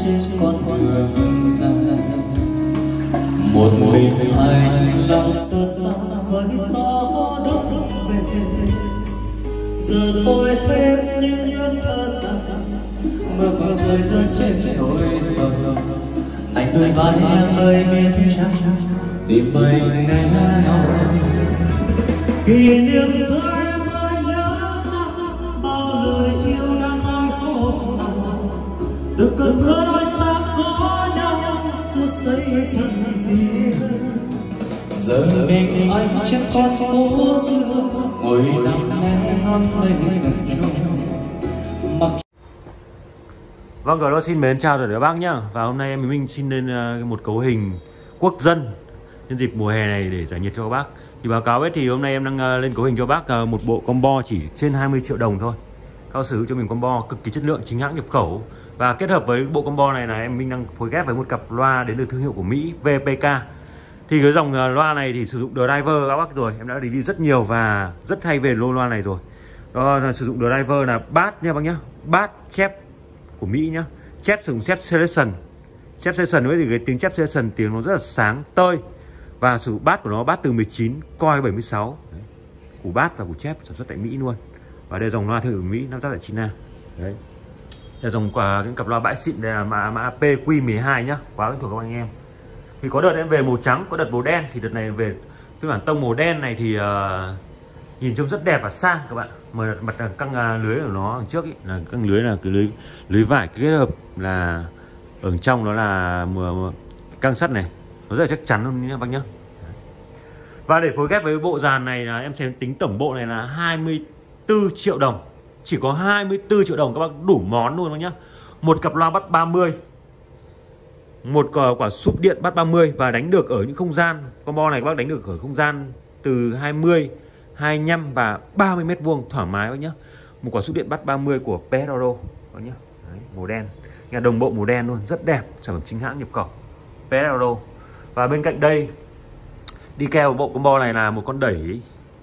trên con đường dài. Một mình anh lòng sơ xa với gió đông về. Giờ tôi thêm những nhớ thơ xa, mưa còn rơi rơi trên đôi sầu. Anh đôi vai em ơi biết chắc tìm mây ngày nào. Kỷ niệm xưa em ơi nhớ chắc bao lời yêu đang nói hôm nào. Từ cơn mưa đôi ta có nhau phút giây thân yêu. Giờ mình anh trên con phố xưa ngồi nằm nghe ngắm mây dần trôi mặc. Vâng, rồi xin mến chào tất cả các bác nhá. Và hôm nay em mình xin lên một cấu hình quốc dân nhân dịp mùa hè này để giải nhiệt cho các bác. Thì báo cáo ấy thì hôm nay em đang lên cấu hình cho bác một bộ combo chỉ trên 20 triệu đồng thôi. Cao sử cho mình combo cực kỳ chất lượng, chính hãng nhập khẩu. Và kết hợp với bộ combo này là em mình đang phối ghép với một cặp loa đến từ thương hiệu của Mỹ VPK. Thì cái dòng loa này thì sử dụng driver các bác rồi, em đã review rất nhiều và rất hay về lô loa này rồi. Đó là sử dụng driver là bass nha bác nhá, bass chép của Mỹ nhá, chép sử dụng chép selection. Chép selection với thì cái tiếng chép selection tiếng nó rất là sáng tơi và sử dụng bass của nó bass từ 19 coil 76. Đấy. Củ bass và củ chép sản xuất tại Mỹ luôn. Và đây dòng loa thương hiệu Mỹ lắp ráp tại China. Đấy. Đây dòng cái cặp loa bãi xịn đây là mã PQ12 nhá, quá quen thuộc các anh em. Thì có đợt em về màu trắng, có đợt màu đen, thì đợt này về phiên bản tông màu đen này thì nhìn trông rất đẹp và sang các bạn. Mà mặt căng lưới của nó đằng trước ý, là căng lưới là cái lưới vải kết hợp là ở trong nó là căng sắt này, nó rất là chắc chắn luôn nhé bác nhá. Và để phối ghép với bộ dàn này là em sẽ tính tổng bộ này là 24 triệu đồng. Chỉ có 24 triệu đồng các bác đủ món luôn bác nhá. Một cặp loa bắt 30, một quả súp điện bắt 30 và đánh được ở những không gian combo này các bác đánh được ở không gian từ 20, 25 và 30 mét vuông thoải mái bác nhá. Một quả súp điện bắt 30 của PS Audio bác nhá. Đấy, màu đen, nhà đồng bộ màu đen luôn, rất đẹp, sản phẩm chính hãng nhập khẩu PS Audio. Và bên cạnh đây đi kèo bộ combo này là một con đẩy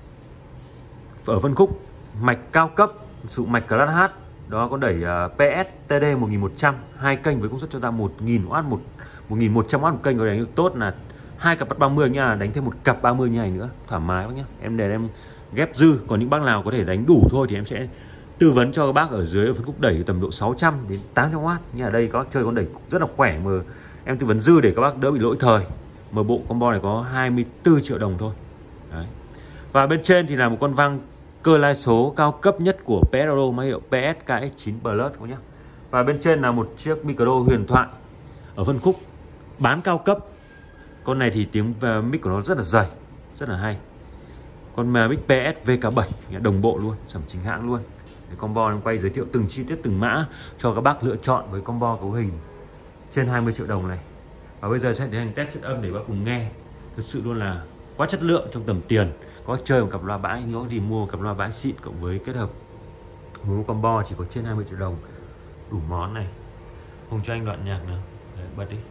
ở phân khúc mạch cao cấp, sử dụng mạch Class H. Đó con đẩy PS TD 1100, hai kênh với công suất cho ta 1000W, 1100W một kênh, có đánh được tốt là hai cặp bắt 30 nha, đánh thêm một cặp 30 như này nữa, thoải mái bác nhá. Em để em ghép dư, còn những bác nào có thể đánh đủ thôi thì em sẽ tư vấn cho các bác ở dưới ở phân khúc đẩy tầm độ 600 đến 800W. Như ở đây có chơi con đẩy rất là khỏe mà em tư vấn dư để các bác đỡ bị lỗi thời. Mà bộ combo này có 24 triệu đồng thôi. Đấy. Và bên trên thì là một con vang cơ lai số cao cấp nhất của PS Audio, máy hiệu PS KX9 Plus các nhá. Và bên trên là một chiếc micro huyền thoại ở phân khúc bán cao cấp. Con này thì tiếng mic của nó rất là dày, rất là hay. Con mic PS VK7 đồng bộ luôn, sản phẩm chính hãng luôn. Để combo em quay giới thiệu từng chi tiết từng mã cho các bác lựa chọn với combo cấu hình trên 20 triệu đồng này. Và bây giờ sẽ tiến hành test chất âm để bác cùng nghe. Thực sự luôn là quá chất lượng trong tầm tiền. Có chơi một cặp loa bãi nữa thì mua một cặp loa bãi xịn cộng với kết hợp một combo chỉ có trên 20 triệu đồng đủ món này. Không cho anh đoạn nhạc nào. Đấy, bật đi.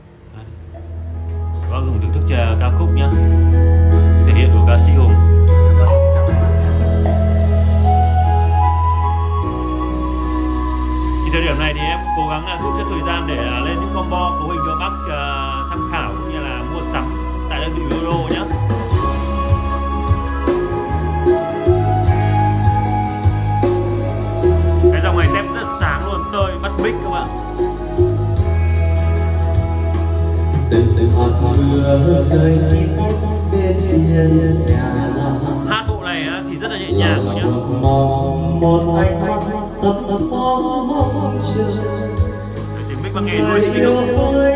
Có dùng thưởng thức ca khúc nhá. Thể hiện của ca sĩ Hùng. Thì thời điểm này thì em cố gắng rút chút thời gian để lên những combo cấu hình cho bác tham khảo cũng như là mua sắm tại đơn vị Euro nhá. Cái dòng này tem rất sáng luôn, tơi bắt mic các bạn. Từng hạt mưa rơi bên hiên nhà. Hát bộ này thì rất là nhẹ nhàng nhá. Một ánh mắt tấp mong chờ. Tiếng mic bác nghe rồi thì đâu.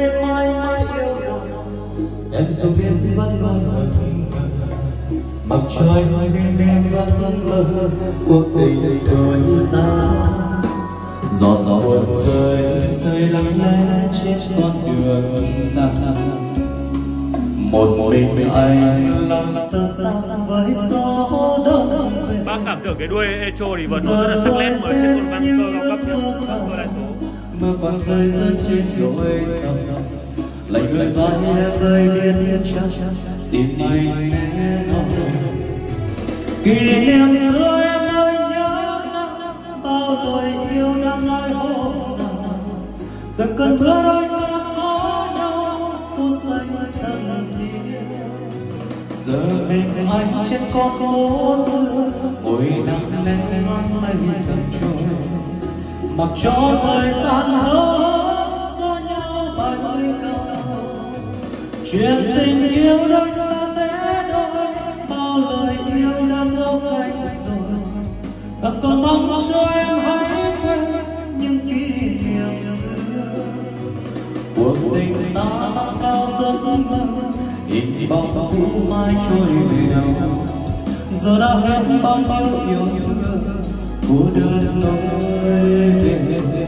Em dù biết vẫn vâng mặc trời đêm đêm vẫn mơ cuộc tình đôi ta. Giọt giọt buồn rơi rơi lặng lẽ trên con đường xa. Một mình anh lòng sơ xa với gió đông. Bác cảm tưởng cái đuôi echo thì vẫn rất là sắc nét mới trên con vang cơ cao cấp nhất, cơ lai số. Mưa còn rơi rơi trên đôi sông. Lạnh người vai em ơi biết chắc tìm anh nghe nói. Kỷ niệm xưa em ơi nhớ chắc bao lời yêu đang nói hôm nào. từng cơn mưa đôi ta có nhau phút giây thân thiết. Giờ mình anh trên con phố xưa mỗi năm lên ngon mây dần trôi, mặc cho thời gian hớt cho nhau bài câu. Chuyện tình yêu đôi ta sẽ đôi, bao lời yêu đã vô cánh rồi. Ta còn mong cho em hãy quên những kỷ niệm xưa. Cuộc tình ta cao giấc mơ, in bóng thu mai trôi về đâu. Giờ đã hết bao nhiêu yêu thương của đời lối về.